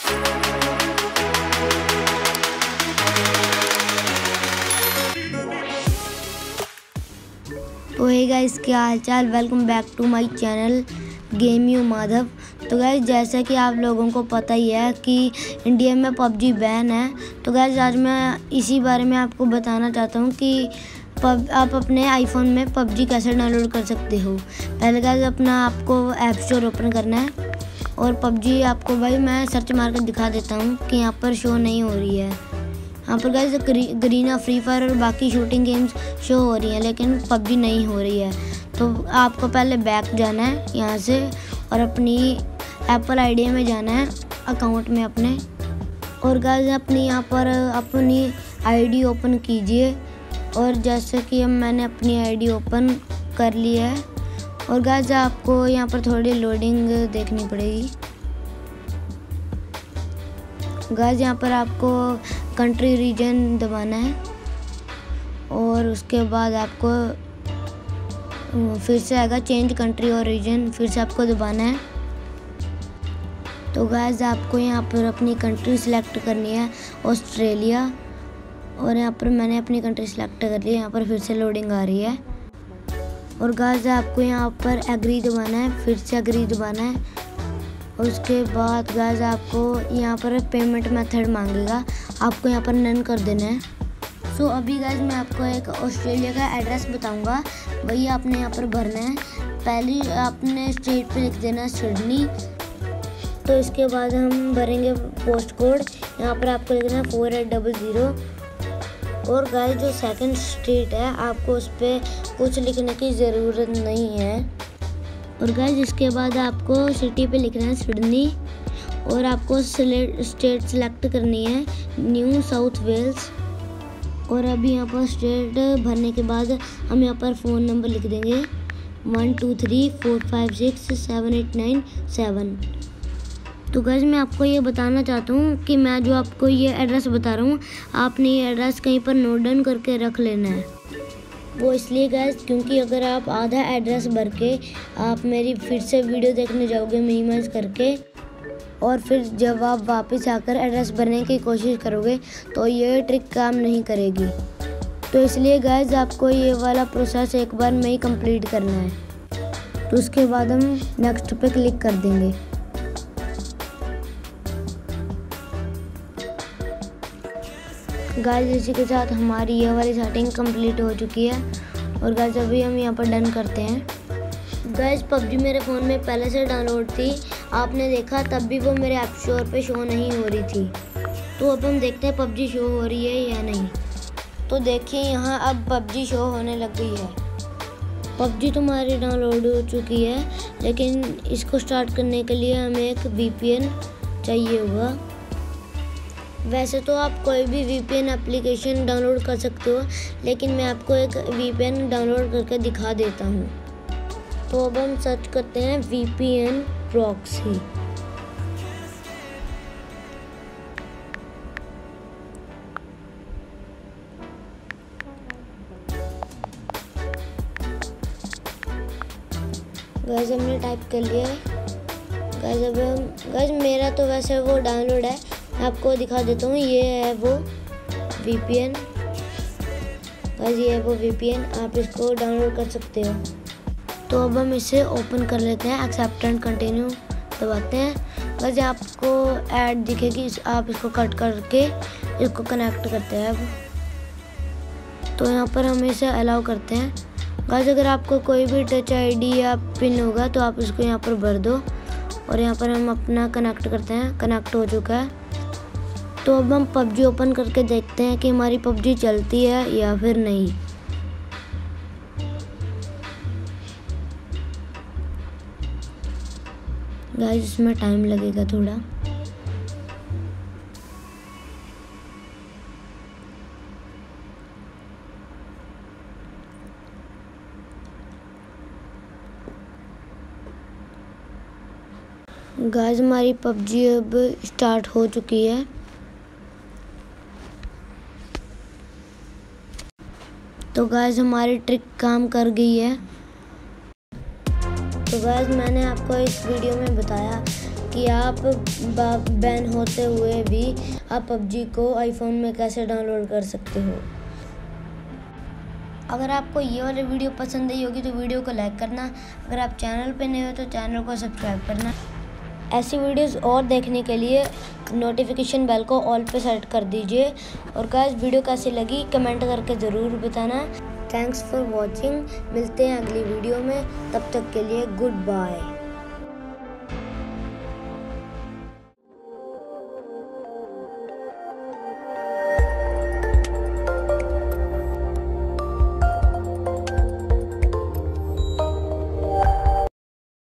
तो hey guys, क्या हाल चाल। Welcome back to my channel game you Madhav. तो गाइस, जैसा कि आप लोगों को पता ही है कि इंडिया में पबजी बैन है। तो गाइस, आज मैं इसी बारे में आपको बताना चाहता हूँ कि आप अपने आईफोन में पबजी कैसे डाउनलोड कर सकते हो। पहले गाइस, अपना आपको ऐप स्टोर ओपन करना है और पबजी आपको भाई मैं सर्च मार कर दिखा देता हूँ कि यहाँ पर शो नहीं हो रही है। यहाँ पर गाइस गरीना, फ्री फायर और बाकी शूटिंग गेम्स शो हो रही हैं, लेकिन पबजी नहीं हो रही है। तो आपको पहले बैक जाना है यहाँ से और अपनी एप्पल आईडी में जाना है, अकाउंट में अपने, और गाइस अपनी यहाँ पर अपनी आईडी ओपन कीजिए। और जैसे कि मैंने अपनी आईडी ओपन कर ली है और गाइस आपको यहाँ पर थोड़ी लोडिंग देखनी पड़ेगी। गाइस यहाँ पर आपको कंट्री रीजन दबाना है और उसके बाद आपको फिर से आएगा चेंज कंट्री और रीजन, फिर से आपको दबाना है। तो गाइस आपको यहाँ पर अपनी कंट्री सिलेक्ट करनी है, ऑस्ट्रेलिया, और यहाँ पर मैंने अपनी कंट्री सिलेक्ट कर ली है। यहाँ पर फिर से लोडिंग आ रही है और गाइस आपको यहाँ पर एग्री दबाना है, फिर से एग्री दबाना है। और उसके बाद गाइस आपको यहाँ पर पेमेंट मेथड मांगेगा, आपको यहाँ पर नन कर देना है। सो अभी गाइस मैं आपको एक ऑस्ट्रेलिया का एड्रेस बताऊंगा, वही आपने यहाँ पर भरना है। पहले आपने स्टेट पे लिख देना है सिडनी। तो इसके बाद हम भरेंगे पोस्ट कोड, यहाँ पर आपको लिखना है 4800। और गाइस जो सेकंड स्टेट है आपको उस पर कुछ लिखने की ज़रूरत नहीं है। और गाइस इसके बाद आपको सिटी पे लिखना है सिडनी और आपको स्टेट सेलेक्ट करनी है न्यू साउथ वेल्स। और अभी यहाँ पर स्टेट भरने के बाद हम यहाँ पर फ़ोन नंबर लिख देंगे 1234567897। तो गाइस मैं आपको ये बताना चाहता हूँ कि मैं जो आपको ये एड्रेस बता रहा हूँ, आपने ये एड्रेस कहीं पर नोट डाउन करके रख लेना है। वो इसलिए गाइस क्योंकि अगर आप आधा एड्रेस भर के आप मेरी फिर से वीडियो देखने जाओगे मिनिमाइज करके, और फिर जब आप वापस आकर एड्रेस भरने की कोशिश करोगे तो ये ट्रिक काम नहीं करेगी। तो इसलिए गाइस आपको ये वाला प्रोसेस एक बार में ही कंप्लीट करना है। तो उसके बाद हम नेक्स्ट पे क्लिक कर देंगे। गाइस इसी के साथ हमारी ये वाली सेटिंग कंप्लीट हो चुकी है और गाइस अभी हम यहाँ पर डन करते हैं। गाइस पबजी मेरे फ़ोन में पहले से डाउनलोड थी, आपने देखा तब भी वो मेरे ऐप स्टोर पे शो नहीं हो रही थी। तो अब हम देखते हैं पबजी शो हो रही है या नहीं। तो देखिए यहाँ अब पबजी शो होने लग गई है। पबजी तुम्हारी डाउनलोड हो चुकी है, लेकिन इसको स्टार्ट करने के लिए हमें एक VPN चाहिए होगा। वैसे तो आप कोई भी VPN एप्लीकेशन डाउनलोड कर सकते हो, लेकिन मैं आपको एक VPN डाउनलोड करके दिखा देता हूँ। तो अब हम सर्च करते हैं VPN प्रॉक्सी। गाइस हमने टाइप कर लिया है। गाइस अब गाइस मेरा तो वैसे वो डाउनलोड है, आपको दिखा देता हूँ। ये है वो VPN। गाइस ये है वो VPN, आप इसको डाउनलोड कर सकते हो। तो अब हम इसे ओपन कर लेते हैं, एक्सेप्ट एंड कंटिन्यू दबाते हैं। गाइस आपको ऐड दिखेगी, आप इसको कट करके इसको कनेक्ट करते हैं। अब तो यहाँ पर हम इसे अलाउ करते हैं। गाइस अगर आपको कोई भी टच ID या पिन होगा तो आप इसको यहाँ पर भर दो और यहाँ पर हम अपना कनेक्ट करते हैं। कनेक्ट हो चुका है। तो अब हम पबजी ओपन करके देखते हैं कि हमारी पबजी चलती है या फिर नहीं। गाइस इसमें टाइम लगेगा थोड़ा। गाइस हमारी पबजी अब स्टार्ट हो चुकी है। तो गाइस हमारी ट्रिक काम कर गई है। तो गाइस मैंने आपको इस वीडियो में बताया कि कि आप बैन होते हुए भी आप पबजी को आईफोन में कैसे डाउनलोड कर सकते हो। अगर आपको ये वाली वीडियो पसंद आई होगी तो वीडियो को लाइक करना। अगर आप चैनल पे नए हो तो चैनल को सब्सक्राइब करना। ऐसी वीडियोस और देखने के लिए नोटिफिकेशन बेल को ऑल पे सेट कर दीजिए। और गाइस वीडियो कैसी लगी कमेंट करके ज़रूर बताना। Thanks for watching. मिलते हैं अगली वीडियो में, तब तक के लिए गुड बाय।